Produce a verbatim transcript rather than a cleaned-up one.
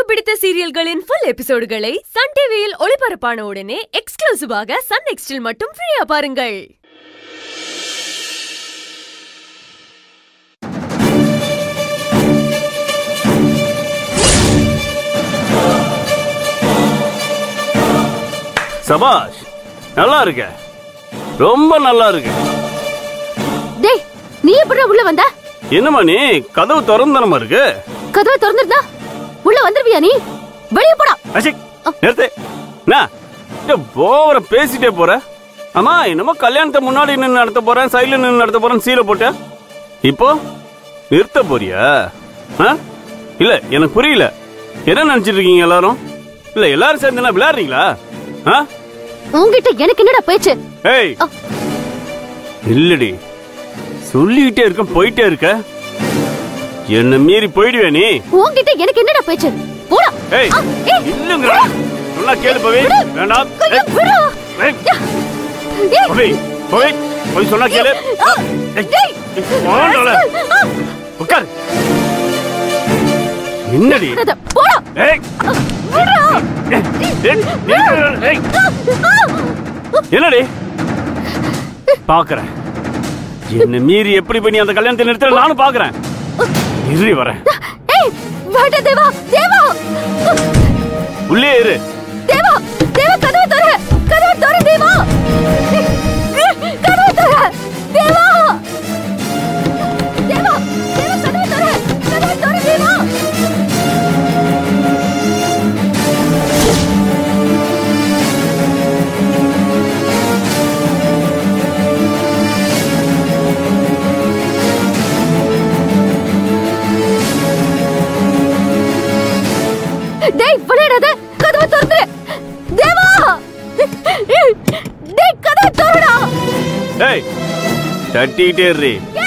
பிடித்த சீரியல்களின் full எபிசோடுகளை Sun டிவியில் ஒளிபரப்பான உடனே எக்ஸ்க்ளூசிவாக சன் நெக்ஸ்டில் மட்டும் ஃப்ரீயா பாருங்கள். சபாஷ், நல்லா இருக்க, ரொம்ப நல்லா இருக்கு. டேய், நீ எப்படி உள்ள வந்த? என்னமா நீ கதவு திறந்தனமா இருக்கு? கதவு திறந்திருந்தா உள்ள வந்துருவியா நீ? வெளிய போடா. அஷிக், நிறுத்து. நான் போவர பேசிட்டே போற. அம்மா, என்னமோ கல்யாணத்தை முன்னாடி நின்று நடத்த போறேன், சைடுல நின்று நடத்த போறேன் சீலை போட்ட. இப்போ நிறுத்த போறியா? இல்ல, எனக்கு புரியல. என்ன நினைச்சிட்டு இருக்கீங்க எல்லாரும்? இல்ல எல்லாரும் சேர்ந்து விளையாடுறீங்களா? உன்கிட்ட எனக்கு என்னடா பேச்சு? ஏய், இல்லடி, சொல்லிக்கிட்டே இருக்க, போயிட்டே இருக்க. என்ன மீறி போயிடுவே நீ. உன்கிட்ட எனக்கு என்னடா பேச்சு? போடா. ஏய், இல்லங்க, சொன்னா கேளு பவி. வேண்டாம். ஏய், பவி, பவி, பவி சொன்னா கேளு. ஏய், போடா. உட்கார். என்னடி? போடா. ஏய், என்னடி பாக்குறேன்? என்ன மீறி எப்படி பண்ணி அந்த கல்யாணத்தை நிறுத்த நானும் பாக்குறேன். இரு வரேன். ஏய், வாடா தேவா, தேவா. உள்ளே இரு. தேவா, தேவா, கதவு தர, கதவு தர தேவா. கதவு தர, தேவா. தேவா, தேவா, கதவு தர, கதவு தர தேவா. டேய், விளையாடாத, கதவை திறந்து. தேவா, டேய், கதவை திறடா. டேய், தட்டிட்டே இரு.